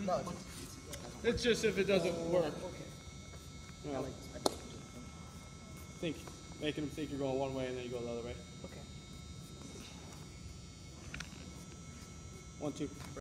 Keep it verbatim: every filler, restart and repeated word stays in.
No, it's, It's just if it doesn't work. okay. You I know, like, I like it. think, making them think you're going one way and then you go the other way. Okay. One, two.